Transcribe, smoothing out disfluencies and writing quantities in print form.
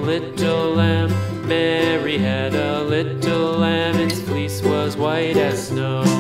little lamb. Mary had a little lamb, its fleece was white as snow.